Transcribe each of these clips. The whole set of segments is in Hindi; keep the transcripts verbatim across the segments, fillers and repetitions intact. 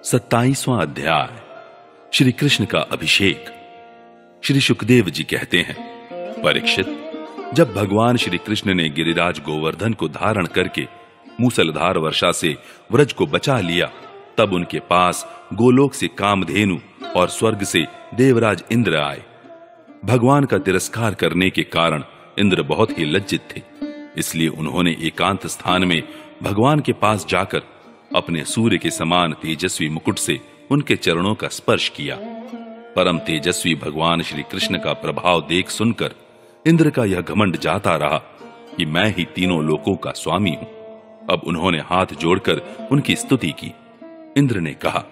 सत्ताईसवां अध्याय। श्री कृष्ण का अभिषेक। श्री सुखदेव जी कहते हैं, परीक्षित, जब भगवान श्री कृष्ण ने गिरिराज गोवर्धन को धारण करके मूसलधार वर्षा से व्रज को बचा लिया, तब उनके पास गोलोक से कामधेनु और स्वर्ग से देवराज इंद्र आए। भगवान का तिरस्कार करने के कारण इंद्र बहुत ही लज्जित थे, इसलिए उन्होंने एकांत स्थान में भगवान के पास जाकर अपने सूर्य के समान तेजस्वी मुकुट से उनके चरणों का स्पर्श किया। परम तेजस्वी भगवान श्री कृष्ण का प्रभाव देख सुनकर इंद्र का यह घमंड जाता रहा कि मैं ही तीनों लोकों का स्वामी हूं। अब उन्होंने हाथ जोड़कर उनकी स्तुति की। इंद्र ने कहा,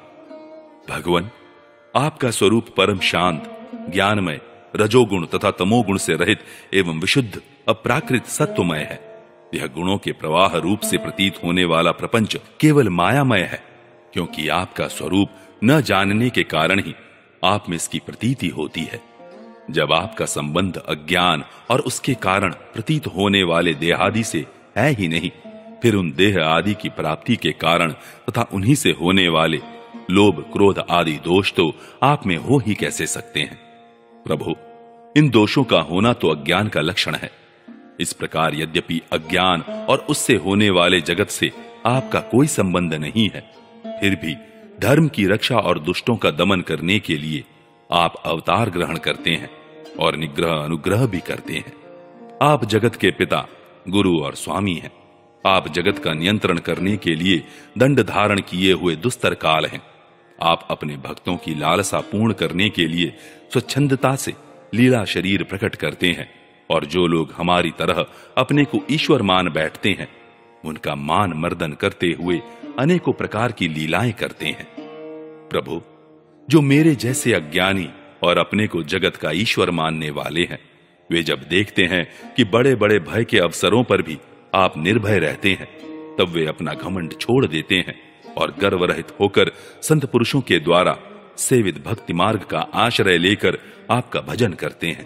भगवान, आपका स्वरूप परम शांत, ज्ञानमय, रजोगुण तथा तमोगुण से रहित एवं विशुद्ध अप्राकृत सत्वमय है। यह गुणों के प्रवाह रूप से प्रतीत होने वाला प्रपंच केवल मायामय है, क्योंकि आपका स्वरूप न जानने के कारण ही आप में इसकी प्रतीति होती है। जब आपका संबंध अज्ञान और उसके कारण प्रतीत होने वाले देहादि से है ही नहीं, फिर उन देह आदि की प्राप्ति के कारण तथा उन्हीं से होने वाले लोभ, क्रोध आदि दोष तो आप में हो ही कैसे सकते हैं। प्रभु, इन दोषों का होना तो अज्ञान का लक्षण है। इस प्रकार यद्यपि अज्ञान और उससे होने वाले जगत से आपका कोई संबंध नहीं है, फिर भी धर्म की रक्षा और दुष्टों का दमन करने के लिए आप अवतार ग्रहण करते हैं और निग्रह अनुग्रह भी करते हैं। आप जगत के पिता, गुरु और स्वामी हैं। आप जगत का नियंत्रण करने के लिए दंड धारण किए हुए दुस्तर काल हैं। आप अपने भक्तों की लालसा पूर्ण करने के लिए स्वच्छंदता से लीला शरीर प्रकट करते हैं, और जो लोग हमारी तरह अपने को ईश्वर मान बैठते हैं, उनका मान मर्दन करते हुए अनेकों प्रकार की लीलाएं करते हैं। प्रभु, जो मेरे जैसे अज्ञानी और अपने को जगत का ईश्वर मानने वाले हैं, वे जब देखते हैं कि बड़े बड़े भय के अवसरों पर भी आप निर्भय रहते हैं, तब वे अपना घमंड छोड़ देते हैं और गर्व रहित होकर संत पुरुषों के द्वारा सेवित भक्ति मार्ग का आश्रय लेकर आपका भजन करते हैं।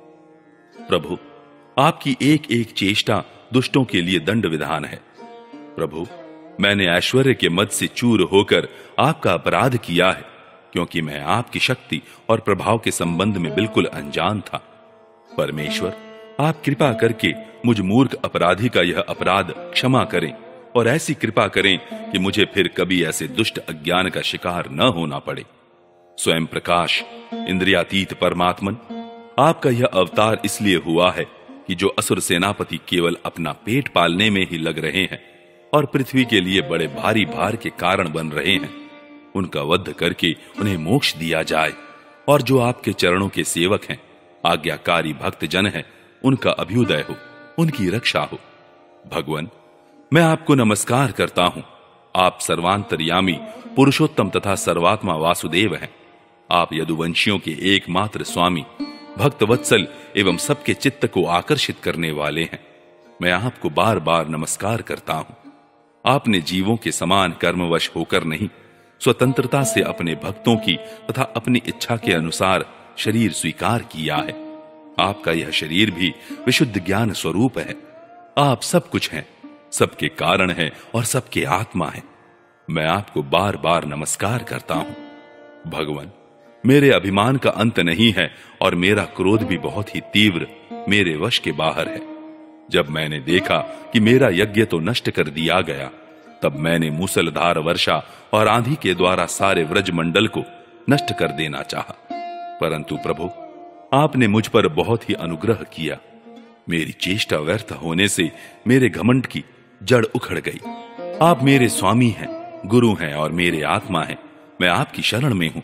प्रभु, आपकी एक एक चेष्टा दुष्टों के लिए दंड विधान है। प्रभु, मैंने ऐश्वर्य के मद से चूर होकर आपका अपराध किया है, क्योंकि मैं आपकी शक्ति और प्रभाव के संबंध में बिल्कुल अनजान था। परमेश्वर, आप कृपा करके मुझ मूर्ख अपराधी का यह अपराध क्षमा करें और ऐसी कृपा करें कि मुझे फिर कभी ऐसे दुष्ट अज्ञान का शिकार न होना पड़े। स्वयं प्रकाश, इंद्रियातीत परमात्मन, आपका यह अवतार इसलिए हुआ है कि जो असुर सेनापति केवल अपना पेट पालने में ही लग रहे हैं और पृथ्वी के लिए बड़े भारी भार के कारण बन रहे हैं, उनका वध करके उन्हें मोक्ष दिया जाए, और जो आपके चरणों के सेवक हैं, आज्ञाकारी भक्त जन हैं, उनका अभ्युदय हो, उनकी रक्षा हो। भगवान, मैं आपको नमस्कार करता हूं। आप सर्वांतर्यामी, पुरुषोत्तम तथा सर्वात्मा वासुदेव हैं। आप यदुवंशियों के एकमात्र स्वामी, भक्त वत्सल एवं सबके चित्त को आकर्षित करने वाले हैं। मैं आपको बार बार नमस्कार करता हूं। आपने जीवों के समान कर्मवश होकर नहीं, स्वतंत्रता से अपने भक्तों की तथा अपनी इच्छा के अनुसार शरीर स्वीकार किया है। आपका यह शरीर भी विशुद्ध ज्ञान स्वरूप है। आप सब कुछ हैं, सबके कारण है और सबके आत्मा है। मैं आपको बार बार नमस्कार करता हूं। भगवान, मेरे अभिमान का अंत नहीं है और मेरा क्रोध भी बहुत ही तीव्र, मेरे वश के बाहर है। जब मैंने देखा कि मेरा यज्ञ तो नष्ट कर दिया गया, तब मैंने मूसलधार वर्षा और आंधी के द्वारा सारे व्रज मंडल को नष्ट कर देना चाहा, परंतु प्रभु, आपने मुझ पर बहुत ही अनुग्रह किया। मेरी चेष्टा व्यर्थ होने से मेरे घमंड की जड़ उखड़ गई। आप मेरे स्वामी हैं, गुरु हैं और मेरे आत्मा हैं। मैं आपकी शरण में हूं।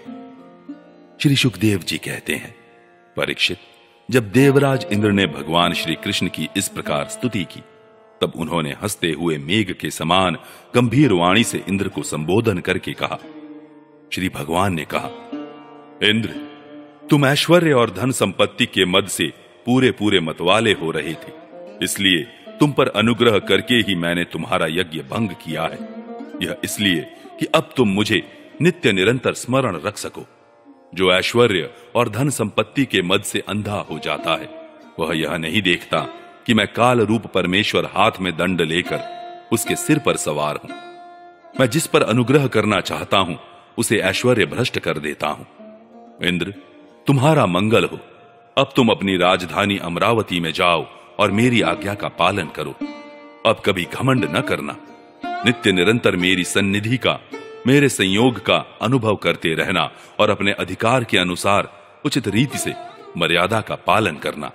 श्री सुखदेव जी कहते हैं, परीक्षित, जब देवराज इंद्र ने भगवान श्री कृष्ण की इस प्रकार स्तुति की, तब उन्होंने हंसते हुए मेघ के समान गंभीर वाणी से इंद्र को संबोधन करके कहा। श्री भगवान ने कहा, इंद्र, तुम ऐश्वर्य और धन संपत्ति के मद से पूरे पूरे मतवाले हो रहे थे, इसलिए तुम पर अनुग्रह करके ही मैंने तुम्हारा यज्ञ भंग किया है। यह इसलिए कि अब तुम मुझे नित्य निरंतर स्मरण रख सको। जो ऐश्वर्य और धन संपत्ति के मद से अंधा हो जाता है, वह यह नहीं देखता कि मैं काल रूप परमेश्वर हाथ में दंड लेकर उसके सिर पर सवार हूं। मैं जिस पर अनुग्रह करना चाहता हूं, उसे ऐश्वर्य भ्रष्ट कर देता हूं। इंद्र, तुम्हारा मंगल हो। अब तुम अपनी राजधानी अमरावती में जाओ और मेरी आज्ञा का पालन करो। अब कभी घमंड न करना। नित्य निरंतर मेरी सन्निधि का, मेरे संयोग का अनुभव करते रहना और अपने अधिकार के अनुसार उचित रीति से मर्यादा का पालन करना।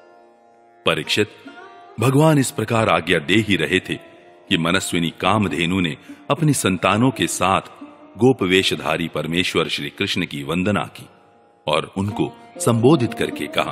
परीक्षित, भगवान इस प्रकार आज्ञा दे ही रहे थे कि मनस्विनी कामधेनु ने अपनी संतानों के साथ गोप वेशधारी परमेश्वर श्री कृष्ण की वंदना की और उनको संबोधित करके कहा।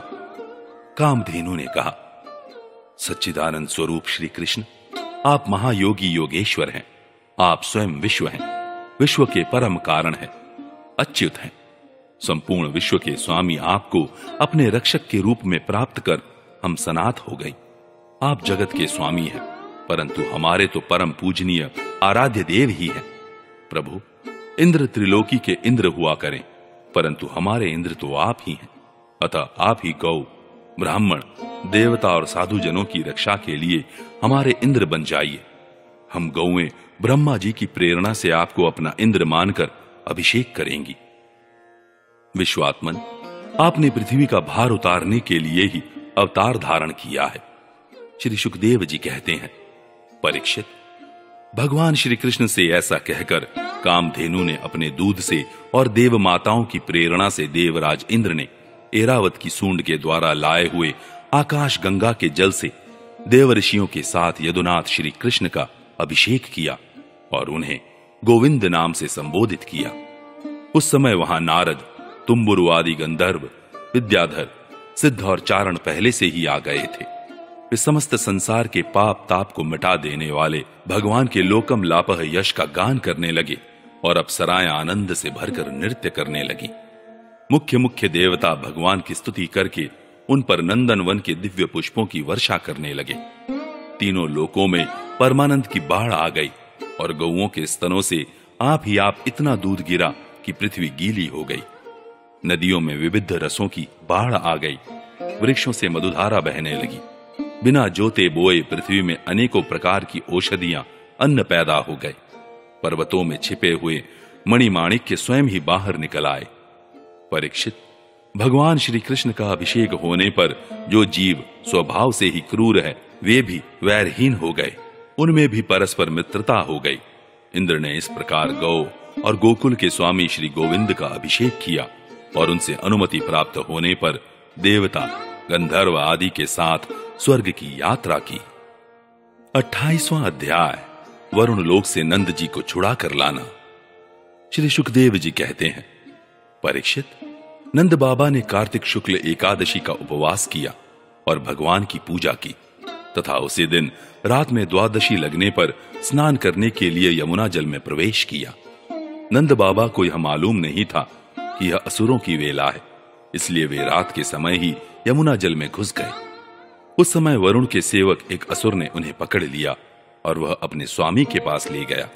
कामधेनु ने कहा, सच्चिदानंद स्वरूप श्री कृष्ण, आप महायोगी योगेश्वर हैं। आप स्वयं विश्व हैं, विश्व के परम कारण हैं, अच्युत हैं। संपूर्ण विश्व के स्वामी आपको अपने रक्षक के रूप में प्राप्त कर हम सनाथ हो गए। आप जगत के स्वामी हैं, परंतु हमारे तो परम पूजनीय आराध्य देव ही हैं। प्रभु, इंद्र त्रिलोकी के इंद्र हुआ करें, परंतु हमारे इंद्र तो आप ही हैं। अतः आप ही गौ, ब्राह्मण, देवता और साधु जनों की रक्षा के लिए हमारे इंद्र बन जाइए। हम गौएं ब्रह्मा जी की प्रेरणा से आपको अपना इंद्र मानकर अभिषेक करेंगी। विश्वात्मन, आपने पृथ्वी का भार उतारने के लिए ही अवतार धारण किया है। श्री सुखदेव जी कहते हैं, परीक्षित, भगवान श्री कृष्ण से ऐसा कहकर कामधेनु ने अपने दूध से और देव माताओं की प्रेरणा से देवराज इंद्र ने एरावत की सूंड के द्वारा लाए हुए आकाश गंगा के जल से देव ऋषियों के साथ यदुनाथ श्री कृष्ण का अभिषेक किया और उन्हें गोविंद नाम से संबोधित किया। उस समय वहां नारद, तुम्बुरु आदि गंधर्व, विद्याधर, सिद्ध और चारण पहले से ही आ गए थे। वे समस्त संसार के पाप ताप को मिटा देने वाले भगवान के लोकम लापह यश का गान करने लगे और अप्सराएं आनंद से भरकर नृत्य करने लगी। मुख्य मुख्य देवता भगवान की स्तुति करके उन पर नंदन वन के दिव्य पुष्पों की वर्षा करने लगे। तीनों लोकों में परमानंद की बाढ़ आ गई और गौओं के स्तनों से आप ही आप इतना दूध गिरा कि पृथ्वी गीली हो गई। नदियों में विविध रसों की बाढ़ आ गई, वृक्षों से मधुधारा बहने लगी। बिना जोते बोए पृथ्वी में अनेकों प्रकार की औषधियां, अन्न पैदा हो गए। पर्वतों में छिपे हुए मणिमाणिक्य स्वयं ही बाहर निकल आए। परीक्षित, भगवान श्री कृष्ण का अभिषेक होने पर जो जीव स्वभाव से ही क्रूर है, वे भी वैरहीन हो गए। उनमें भी परस्पर मित्रता हो गई। इंद्र ने इस प्रकार गौ और गोकुल के स्वामी श्री गोविंद का अभिषेक किया और उनसे अनुमति प्राप्त होने पर देवता, गंधर्व आदि के साथ स्वर्ग की यात्रा की। अट्ठाईसवां अध्याय, वरुण लोक से नंद जी को छुड़ा कर लाना। श्री सुखदेव जी कहते हैं, परीक्षित, नंद बाबा ने कार्तिक शुक्ल एकादशी का उपवास किया और भगवान की पूजा की तथा उसी दिन रात में द्वादशी लगने पर स्नान करने के लिए यमुना जल में प्रवेश किया। नंद बाबा को यह मालूम नहीं था कि यह असुरों की वेला है, इसलिए वे रात के समय ही यमुना जल में घुस गए। उस समय वरुण के सेवक एक असुर ने उन्हें पकड़ लिया और वह अपने स्वामी के पास ले गया।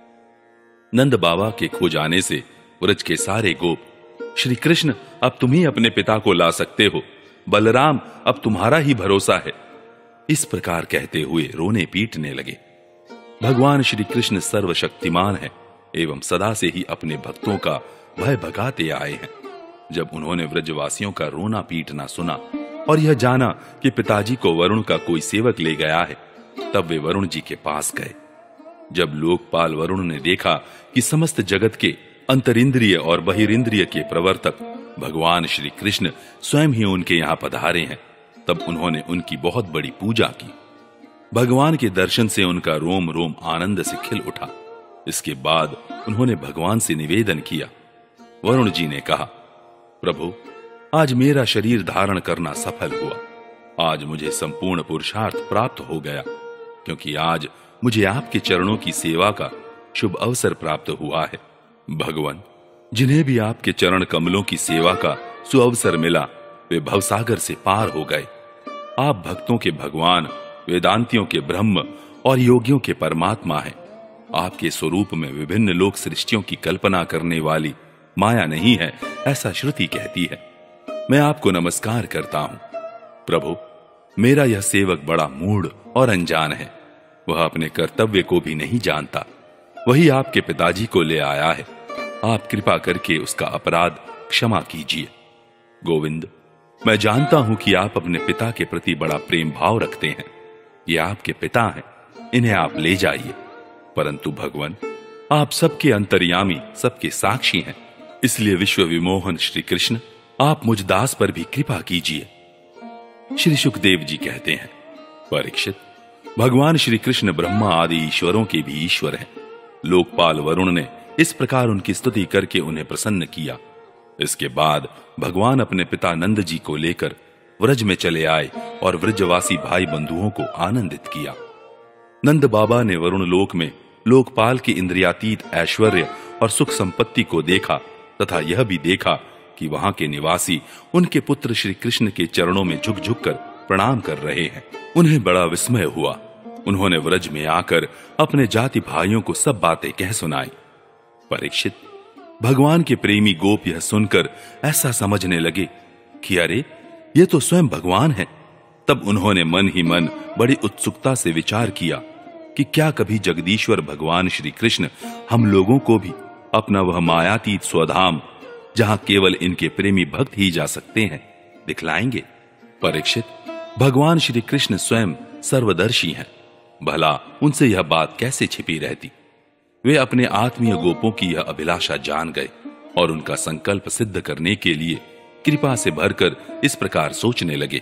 नंद बाबा के खो जाने से व्रज के सारे गोप, श्री कृष्ण अब तुम ही अपने पिता को ला सकते हो, बलराम अब तुम्हारा ही भरोसा है, इस प्रकार कहते हुए रोने पीटने लगे। भगवान श्री कृष्ण सर्वशक्तिमान है एवं सदा से ही अपने भक्तों का भय भगाते आए हैं। जब उन्होंने व्रजवासियों का रोना पीटना सुना और यह जाना कि पिताजी को वरुण का कोई सेवक ले गया है, तब वे वरुण जी के पास गए। जब लोकपाल वरुण ने देखा कि समस्त जगत के अंतरिंद्रिय और बहिरिंद्रिय के प्रवर्तक भगवान श्री कृष्ण स्वयं ही उनके यहां पधारे हैं, तब उन्होंने उनकी बहुत बड़ी पूजा की। भगवान के दर्शन से उनका रोम रोम आनंद से खिल उठा। इसके बाद उन्होंने भगवान से निवेदन किया। वरुण जी ने कहा, प्रभु, आज मेरा शरीर धारण करना सफल हुआ। आज मुझे संपूर्ण पुरुषार्थ प्राप्त हो गया, क्योंकि आज मुझे आपके चरणों की सेवा का शुभ अवसर प्राप्त हुआ है। भगवान, जिन्हें भी आपके चरण कमलों की सेवा का सुअवसर मिला, वे भवसागर से पार हो गए। आप भक्तों के भगवान, वेदांतियों के ब्रह्म और योगियों के परमात्मा हैं। आपके स्वरूप में विभिन्न लोक सृष्टियों की कल्पना करने वाली माया नहीं है, ऐसा श्रुति कहती है। मैं आपको नमस्कार करता हूं। प्रभु, मेरा यह सेवक बड़ा मूढ़ और अनजान है। वह अपने कर्तव्य को भी नहीं जानता। वही आपके पिताजी को ले आया है। आप कृपा करके उसका अपराध क्षमा कीजिए। गोविंद, मैं जानता हूं कि आप अपने पिता के प्रति बड़ा प्रेम भाव रखते हैं। ये आपके पिता हैं, इन्हें आप ले जाइए। परंतु भगवान, आप सबके अंतर्यामी, सबके साक्षी हैं, इसलिए विश्व विमोहन श्री कृष्ण, आप मुझ दास पर भी कृपा कीजिए। श्री सुखदेव जी कहते हैं, परीक्षित, भगवान श्री कृष्ण ब्रह्मा आदि ईश्वरों के भी ईश्वर हैं। लोकपाल वरुण ने इस प्रकार उनकी स्तुति करके उन्हें प्रसन्न किया। इसके बाद भगवान अपने पिता नंद जी को लेकर व्रज में चले आए और व्रजवासी भाई बंधुओं को आनंदित किया। नंद बाबा ने वरुण लोक में लोकपाल की इंद्रियातीत ऐश्वर्य और सुख संपत्ति को देखा तथा यह भी देखा कि वहां के निवासी उनके पुत्र श्री कृष्ण के चरणों में झुक झुक कर प्रणाम कर रहे हैं। उन्हें बड़ा विस्मय हुआ। उन्होंने व्रज में आकर अपने जाति भाइयों को सब बातें कह सुनाई। परीक्षित, भगवान के प्रेमी गोप यह सुनकर ऐसा समझने लगे कि अरे, ये तो स्वयं भगवान है। तब उन्होंने मन ही मन बड़ी उत्सुकता से विचार किया कि क्या कभी जगदीश्वर भगवान श्री कृष्ण हम लोगों को भी अपना वह मायातीत स्वधाम, जहां केवल इनके प्रेमी भक्त ही जा सकते हैं, दिखलाएंगे। परीक्षित, भगवान श्री कृष्ण स्वयं सर्वदर्शी हैं। भला उनसे यह बात कैसे छिपी रहती। वे अपने आत्मीय गोपों की यह अभिलाषा जान गए और उनका संकल्प सिद्ध करने के लिए कृपा से भरकर इस प्रकार सोचने लगे।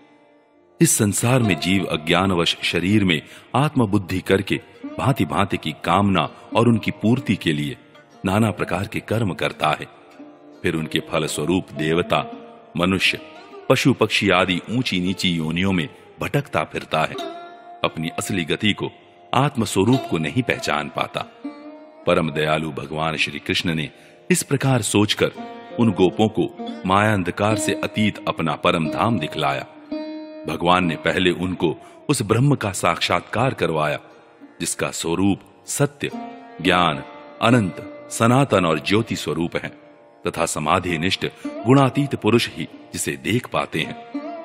इस संसार में जीव अज्ञानवश शरीर में आत्मबुद्धि करके भांति भांति की कामना और उनकी पूर्ति के लिए नाना प्रकार के कर्म करता है। फिर उनके फल स्वरूप देवता, मनुष्य, पशु पक्षी आदि ऊंची नीची योनियों में भटकता फिरता है। अपनी असली गति को, आत्म स्वरूप को नहीं पहचान पाता। परम दयालु भगवान श्री कृष्ण ने इस प्रकार सोचकर उन गोपों को माया अंधकार से अतीत अपना परम धाम दिखलाया। भगवान ने पहले उनको उस ब्रह्म का साक्षात्कार करवाया जिसका स्वरूप सत्य, ज्ञान, अनंत, सनातन और ज्योति स्वरूप है तथा समाधिनिष्ठ गुणातीत पुरुष ही जिसे देख पाते हैं।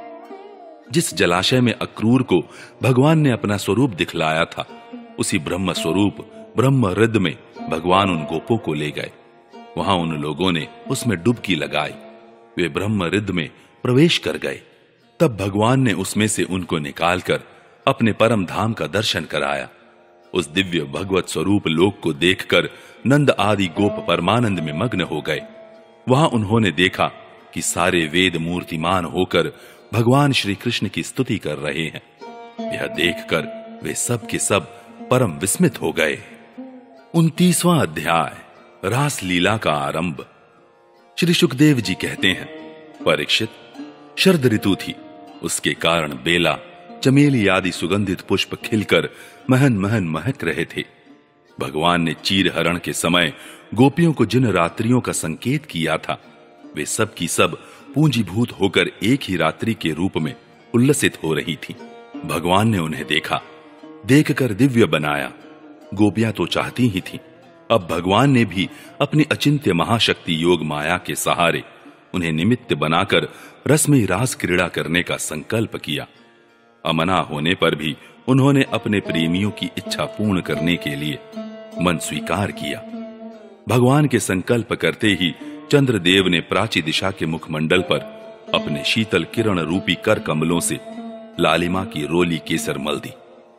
जिस जलाशय में अक्रूर को भगवान ने अपना स्वरूप दिखलाया था, उसी ब्रह्म स्वरूप ब्रह्म हृद में भगवान उन गोपों को ले गए। वहां उन लोगों ने उसमें डुबकी लगाई। वे ब्रह्म हृद में प्रवेश कर गए। तब भगवान ने उसमें से उनको निकालकर अपने परम धाम का दर्शन कराया। उस दिव्य भगवत स्वरूप लोक को देखकर नंद आदि गोप परमानंद में मग्न हो गए। वहां उन्होंने देखा कि सारे वेद मूर्तिमान होकर भगवान श्री कृष्ण की स्तुति कर रहे हैं। यह देखकर वे सब के सब परम विस्मित हो गए। उनतीसवां अध्याय, रास लीला का आरंभ। श्री सुखदेव जी कहते हैं, परीक्षित, शरद ऋतु थी। उसके कारण बेला, चमेली आदि सुगंधित पुष्प खिलकर महन महन महक रहे थे। भगवान ने चीर हरण के समय गोपियों को जिन रात्रियों का संकेत किया था, वे सब की सब पूंजीभूत होकर एक ही रात्रि के रूप में उल्लसित हो रही थी। भगवान ने उन्हें देखा, देखकर दिव्य बनाया। गोपियां तो चाहती ही थीं। अब भगवान ने भी अपनी अचिंत्य महाशक्ति योग माया के सहारे उन्हें निमित्त बनाकर रसमयी रास क्रीड़ा करने का संकल्प किया। अमना होने पर भी उन्होंने अपने प्रेमियों की इच्छा पूर्ण करने के लिए मन स्वीकार किया। भगवान के संकल्प करते ही चंद्रदेव ने प्राची दिशा के मुखमंडल पर अपने शीतल किरण रूपी कर कमलों से लालिमा की रोली केसर मल दी।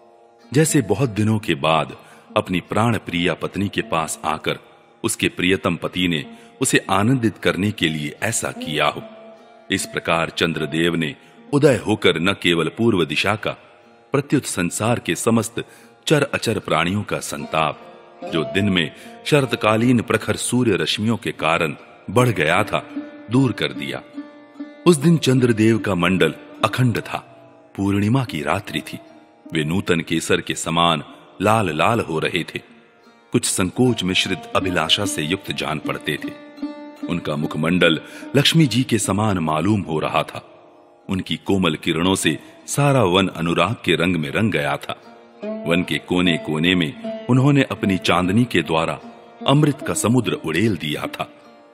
जैसे बहुत दिनों के बाद अपनी प्राण प्रिया पत्नी के पास आकर उसके प्रियतम पति ने उसे आनंदित करने के लिए ऐसा किया हो। इस प्रकार चंद्रदेव ने उदय होकर न केवल पूर्व दिशा का, प्रत्युत संसार के समस्त चर अचर प्राणियों का संताप, जो दिन में शरतकालीन प्रखर सूर्य रश्मियों के कारण बढ़ गया था, दूर कर दिया। उस दिन चंद्रदेव का मंडल अखंड था। पूर्णिमा की रात्रि थी। वे नूतन केसर के समान लाल लाल हो रहे थे। कुछ संकोच मिश्रित अभिलाषा से युक्त जान पड़ते थे। उनका मुखमंडल लक्ष्मी जी के समान मालूम हो रहा था। उनकी कोमल किरणों से सारा वन अनुराग के रंग में रंग गया था। वन के कोने कोने में उन्होंने अपनी चांदनी के द्वारा अमृत का समुद्र उड़ेल दिया था।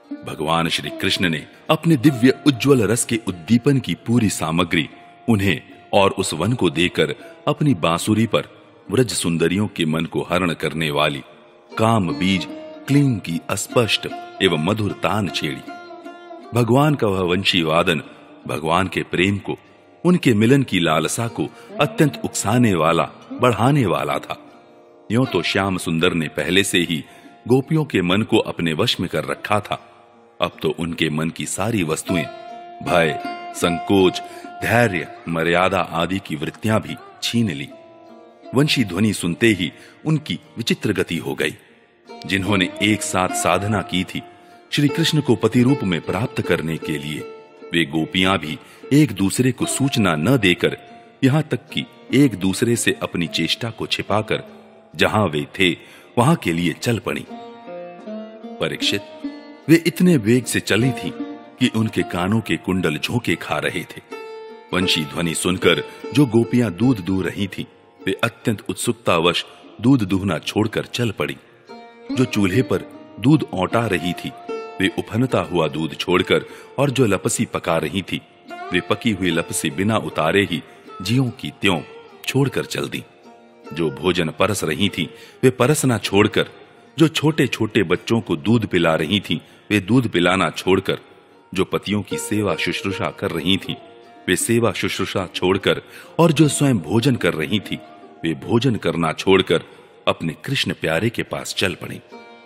भगवान श्री कृष्ण ने अपने दिव्य उज्ज्वल रस के उद्दीपन की पूरी सामग्री उन्हें और उस वन को देकर अपनी बांसुरी पर व्रज सुंदरियों के मन को हरण करने वाली काम बीज क्लीं की अस्पष्ट एवं मधुर तान छेड़ी। भगवान का वह वंशी वादन भगवान के प्रेम को, उनके मिलन की लालसा को अत्यंत उकसाने वाला, बढ़ाने वाला था। यूं तो श्याम सुंदर ने पहले से ही गोपियों के मन को अपने वश में कर रखा था। अब तो उनके मन की सारी वस्तुएं भय, संकोच, धैर्य, मर्यादा आदि की वृत्तियां भी छीन ली। वंशी ध्वनि सुनते ही उनकी विचित्र गति हो गई। जिन्होंने एक साथ साधना की थी श्री कृष्ण को पति रूप में प्राप्त करने के लिए, वे गोपियां भी एक दूसरे को सूचना न देकर, यहां तक कि एक दूसरे से अपनी चेष्टा को छिपाकर जहां वे थे वहां के लिए चल पड़ी। परीक्षित, वे इतने वेग से चली थी कि उनके कानों के कुंडल झोंके खा रहे थे। वंशी ध्वनि सुनकर जो गोपियां दूध दूह रही थी, वे अत्यंत उत्सुकतावश दूध दूहना छोड़कर चल पड़ी। जो चूल्हे पर दूध औटा रही थी, वे उफनता हुआ दूध छोड़कर, और जो लपसी पका रही थी, वे पकी हुई लपसी बिना उतारे ही ज्यों की त्यों छोड़कर चल दी। जो भोजन परस रही थी, वे परसना छोड़कर, जो छोटे छोटे बच्चों को दूध पिला रही थी, वे दूध पिलाना छोड़कर, जो पतियों की सेवा शुश्रूषा कर रही थी, वे सेवा शुश्रूषा छोड़कर, और जो स्वयं भोजन कर रही थी, वे भोजन करना छोड़कर अपने कृष्ण प्यारे के पास चल पड़ी।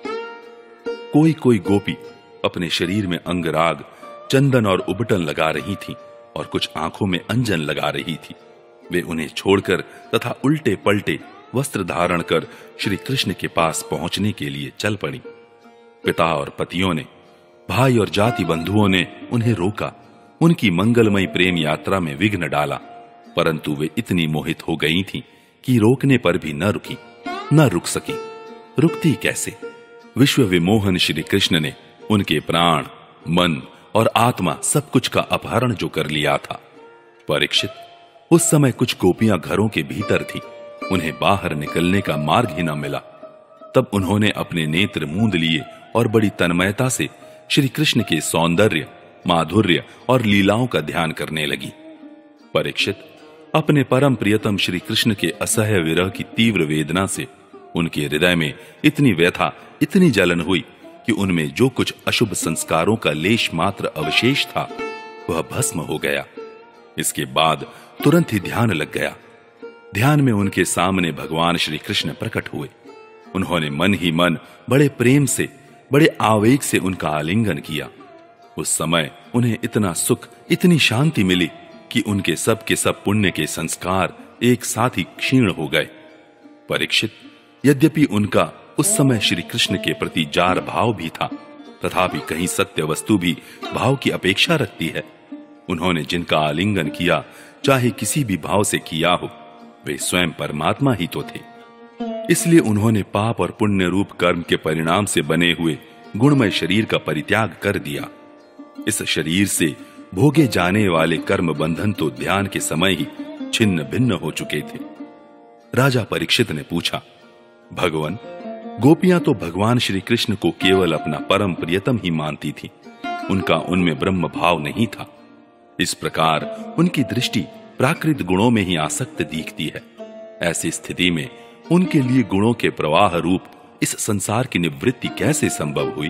कोई कोई गोपी अपने शरीर में अंगराग, चंदन और उबटन लगा रही थी, और कुछ आंखों में अंजन लगा रही थी। वे उन्हें छोड़कर तथा उल्टे पलटे वस्त्र धारण कर श्री कृष्ण के पास पहुंचने के लिए चल पड़ी। पिता और पतियों ने, भाई और जाति बंधुओं ने उन्हें रोका, उनकी मंगलमयी प्रेम यात्रा में विघ्न डाला, परंतु वे इतनी मोहित हो गई थीं कि रोकने पर भी न रुकी, न रुक सकी। रुकती कैसे? विश्व विमोहन श्री कृष्ण ने उनके प्राण, मन और आत्मा सब कुछ का अपहरण जो कर लिया था। परीक्षित, उस समय कुछ गोपियां घरों के भीतर थी, उन्हें बाहर निकलने का मार्ग ही न मिला। तब उन्होंने अपने नेत्र मूंद लिए और बड़ी तन्मयता से श्री कृष्ण के सौंदर्य, माधुर्य और लीलाओं का ध्यान करने लगी। परीक्षित, अपने परम प्रियतम श्री कृष्ण के असह्य विरह की तीव्र वेदना से उनके हृदय में इतनी व्यथा, इतनी जलन हुई कि उनमें जो कुछ अशुभ संस्कारों का लेश मात्र अवशेष था, वह भस्म हो गया। इसके बाद तुरंत ही ध्यान लग गया। ध्यान में उनके सामने भगवान श्री कृष्ण प्रकट हुए। उन्होंने मन ही मन बड़े प्रेम से, बड़े आवेग से उनका आलिंगन किया। उस समय उन्हें इतना सुख, इतनी शांति मिली कि उनके सब के सब पुण्य के संस्कार एक साथ ही क्षीण हो गए। परीक्षित, यद्यपि उनका उस समय श्री कृष्ण के प्रति जार भाव भी था, तथापि कहीं सत्य वस्तु भी भाव की अपेक्षा रखती है। उन्होंने जिनका आलिंगन किया, चाहे किसी भी भाव से किया हो, वे स्वयं परमात्मा ही तो थे। इसलिए उन्होंने पाप और पुण्य रूप कर्म के परिणाम से बने हुए गुणमय शरीर का परित्याग कर दिया। इस शरीर से भोगे जाने वाले कर्म बंधन तो ध्यान के समय ही छिन्न भिन्न हो चुके थे। राजा परीक्षित ने पूछा, भगवान, गोपियां तो भगवान श्री कृष्ण को केवल अपना परम प्रियतम ही मानती थी, उनका उनमें ब्रह्म भाव नहीं था। इस प्रकार उनकी दृष्टि प्राकृत गुणों में ही आसक्त दिखती है। ऐसी स्थिति में उनके लिए गुणों के प्रवाह रूप इस संसार की निवृत्ति कैसे संभव हुई?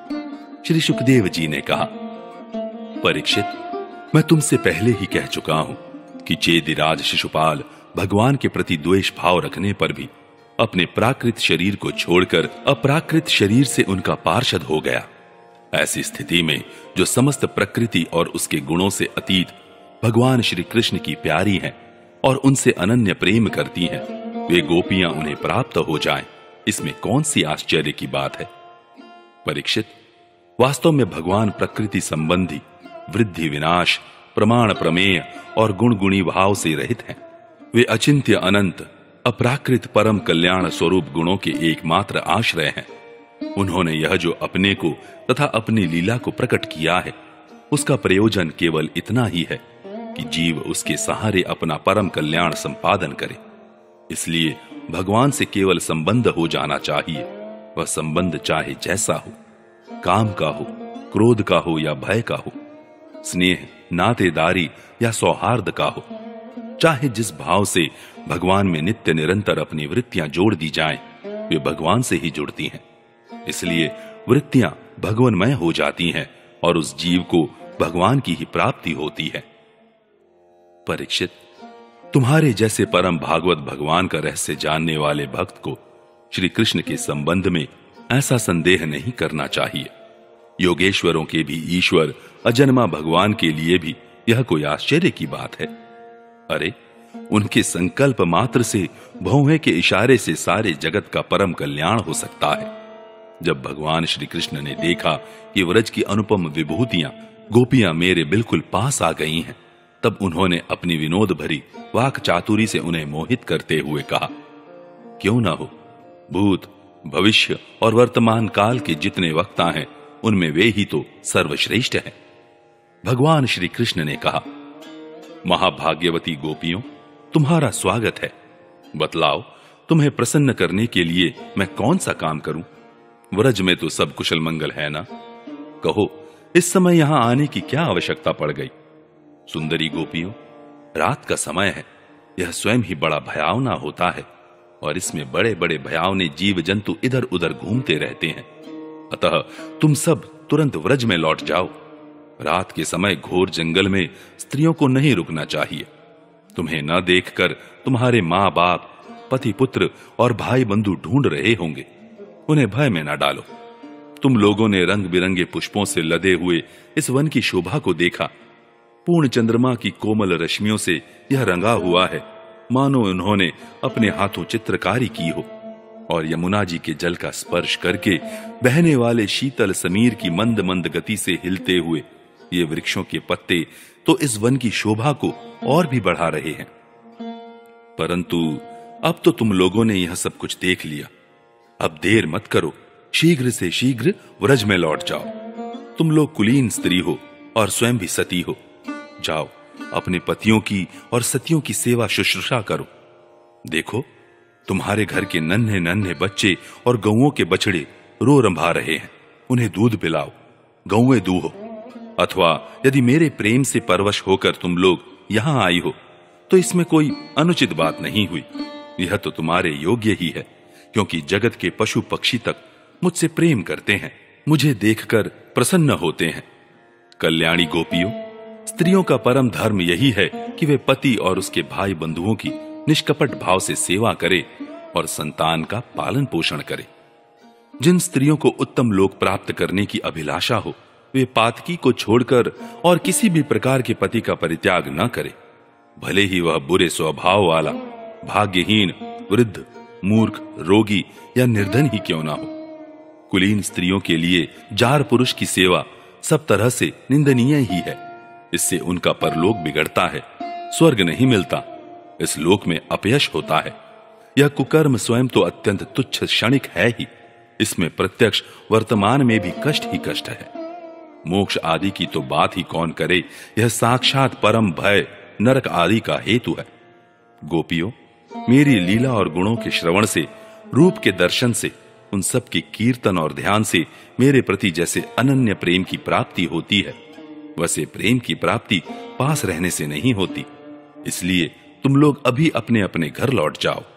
श्री सुखदेव जी ने कहा, परीक्षित, मैं तुमसे पहले ही कह चुका हूं कि चेदिराज शिशुपाल भगवान के प्रति द्वेष भाव रखने पर भी अपने प्राकृत शरीर को छोड़कर अप्राकृत शरीर से उनका पार्षद हो गया। ऐसी स्थिति में जो समस्त प्रकृति और उसके गुणों से अतीत भगवान श्री कृष्ण की प्यारी हैं और उनसे अनन्य प्रेम करती हैं, वे गोपियां उन्हें प्राप्त हो जाएं, इसमें कौन सी आश्चर्य की बात है? परीक्षित, वास्तव में भगवान प्रकृति संबंधी वृद्धि, विनाश, प्रमाण, प्रमेय और गुण गुणी भाव से रहित हैं। वे अचिंत्य, अनंत, अप्राकृत परम कल्याण स्वरूप गुणों के एकमात्र आश्रय हैं। उन्होंने यह जो अपने को तथा अपनी लीला को प्रकट किया है, उसका प्रयोजन केवल इतना ही है कि जीव उसके सहारे अपना परम कल्याण संपादन करे। इसलिए भगवान से केवल संबंध हो जाना चाहिए। वह संबंध चाहे जैसा हो, काम का हो, क्रोध का हो या भय का हो, स्नेह, नातेदारी या सौहार्द का हो, चाहे जिस भाव से भगवान में नित्य निरंतर अपनी वृत्तियां जोड़ दी जाएं, वे भगवान से ही जुड़ती हैं। इसलिए वृत्तियां भगवन्मय हो जाती हैं और उस जीव को भगवान की ही प्राप्ति होती है। परीक्षित, तुम्हारे जैसे परम भागवत भगवान का रहस्य जानने वाले भक्त को श्री कृष्ण के संबंध में ऐसा संदेह नहीं करना चाहिए। योगेश्वरों के भी ईश्वर अजन्मा भगवान के लिए भी यह कोई आश्चर्य की बात है। अरे, उनके संकल्प मात्र से भौहें के इशारे से सारे जगत का परम कल्याण हो सकता है। जब भगवान श्री कृष्ण ने देखा कि व्रज की अनुपम विभूतियां गोपियां मेरे बिल्कुल पास आ गई हैं, तब उन्होंने अपनी विनोद भरी वाक चातुरी से उन्हें मोहित करते हुए कहा, क्यों ना हो, भूत, भविष्य और वर्तमान काल के जितने वक्ता हैं उनमें वे ही तो सर्वश्रेष्ठ हैं। भगवान श्री कृष्ण ने कहा, महाभाग्यवती गोपियों, तुम्हारा स्वागत है। बतलाओ, तुम्हें प्रसन्न करने के लिए मैं कौन सा काम करूं? व्रज में तो सब कुशल मंगल है ना? कहो, इस समय यहां आने की क्या आवश्यकता पड़ गई? सुंदरी गोपियों, रात का समय है, यह स्वयं ही बड़ा भयावना होता है और इसमें बड़े बड़े भयावने जीव जंतु इधर उधर घूमते रहते हैं। अतः तुम सब तुरंत व्रज में लौट जाओ। रात के समय घोर जंगल में स्त्रियों को नहीं रुकना चाहिए। तुम्हें न देखकर तुम्हारे माँ बाप, पति पुत्र और भाई बंधु ढूंढ रहे होंगे, उन्हें भय में न डालो। तुम लोगों ने रंग बिरंगे पुष्पों से लदे हुए इस वन की शोभा को देखा। पूर्ण चंद्रमा की कोमल रश्मियों से यह रंगा हुआ है, मानो उन्होंने अपने हाथों चित्रकारी की हो, और यमुना जी के जल का स्पर्श करके बहने वाले शीतल समीर की मंद मंद गति से हिलते हुए ये वृक्षों के पत्ते तो इस वन की शोभा को और भी बढ़ा रहे हैं। परंतु अब तो तुम लोगों ने यह सब कुछ देख लिया। अब देर मत करो, शीघ्र से शीघ्र व्रज में लौट जाओ। तुम लोग कुलीन स्त्री हो और स्वयं भी सती हो। जाओ, अपने पतियों की और सतियों की सेवा शुश्रूषा करो। देखो, तुम्हारे घर के नन्हे नन्हे बच्चे और गौओं के बछड़े रो रंभा रहे हैं, उन्हें दूध पिलाओ, गौएं दूहो। अथवा यदि मेरे प्रेम से परवश होकर तुम लोग यहां आई हो तो इसमें कोई अनुचित बात नहीं हुई। यह तो तुम्हारे योग्य ही है, क्योंकि जगत के पशु पक्षी तक मुझसे प्रेम करते हैं, मुझे देखकर प्रसन्न होते हैं। कल्याणी गोपियों, स्त्रियों का परम धर्म यही है कि वे पति और उसके भाई बंधुओं की निष्कपट भाव से सेवा करे और संतान का पालन पोषण करे। जिन स्त्रियों को उत्तम लोक प्राप्त करने की अभिलाषा हो, वे पातकी को छोड़कर और किसी भी प्रकार के पति का परित्याग न करे, भले ही वह बुरे स्वभाव वाला, भाग्यहीन, वृद्ध, मूर्ख, रोगी या निर्धन ही क्यों ना हो। कुलीन स्त्रियों के लिए जार पुरुष की सेवा सब तरह से निंदनीय ही है। इससे उनका परलोक बिगड़ता है, स्वर्ग नहीं मिलता, इस लोक में अपयश होता है। यह कुकर्म स्वयं तो अत्यंत तुच्छ क्षणिक है ही, इसमें प्रत्यक्ष वर्तमान में भी कष्ट ही कष्ट है। मोक्ष आदि की तो बात ही कौन करे, यह साक्षात परम भय नरक आदि का हेतु है। गोपियों, मेरी लीला और गुणों के श्रवण से, रूप के दर्शन से, उन सब के कीर्तन और ध्यान से मेरे प्रति जैसे अनन्य प्रेम की प्राप्ति होती है, वैसे प्रेम की प्राप्ति पास रहने से नहीं होती। इसलिए तुम लोग अभी अपने अपने घर लौट जाओ।